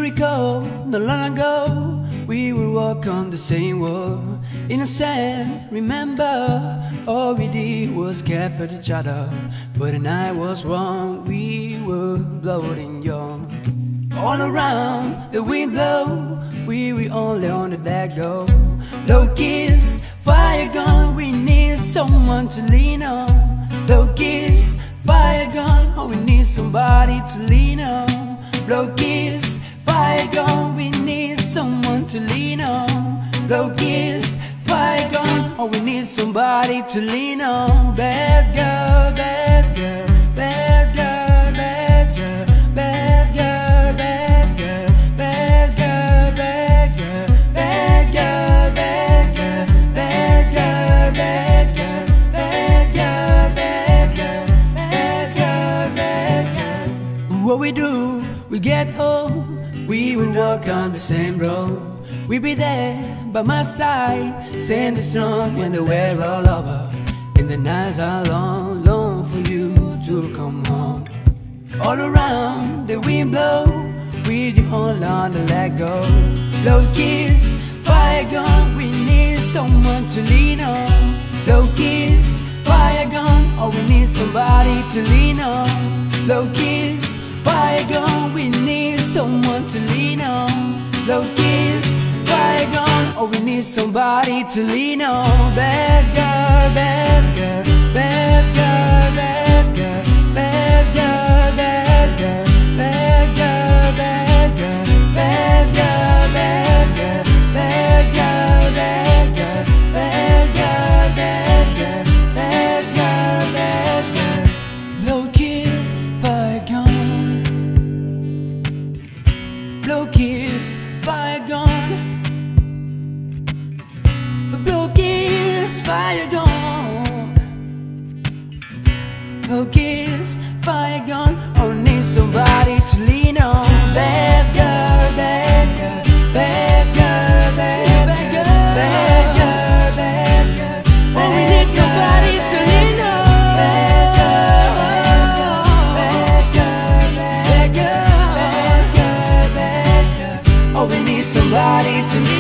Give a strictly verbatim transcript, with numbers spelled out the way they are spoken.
recall, not long ago, we would walk on the same wall. Innocent, remember, all we did was care for each other. But the night was wrong, we were bloating young. All around, the wind blow, we were only on the deck go. Low kiss, fire gun, we need someone to lean on. Low kiss, fire gun, oh we need somebody to lean on. Low kiss, fire gun, we need someone to lean on. Low kiss, fire gun, oh we need somebody to lean on. Bad girl, bad girl, bad girl, bad girl, bad girl, bad girl, bad girl, bad girl, bad girl, bad girl, bad girl, bad girl, bad girl, bad girl, bad girl, bad girl. What we do, we get home, we will walk on the same road. We'll be there by my side, sing the song when the we're all over. And the nights are long, long for you to come home. All around, the wind blow, with you hold on to let go. Low kiss, fire gun, we need someone to lean on. Low kiss, fire gun, oh we need somebody to lean on. Low kiss, fire gun, we need someone to lean on. Low kiss, fire gun, oh we need somebody to lean on. Bad girl, bad girl, bad girl, bad girl, bad girl, bad girl, bad girl, bad girl, bad girl, bad girl, bad girl, bad girl, bad girl, bad girl, bad girl, bad girl. Low kiss, fire gun. Low kiss, fire gun. Low kiss, fire gun. Low kiss, fire gun. Oh, need somebody to lean on. Bad girl, bad girl, bad girl, bad girl, bad girl, bad girl. Oh, we need somebody to lean on. Bad girl, bad girl, bad girl, bad girl, bad girl. Oh, we need somebody to lean on.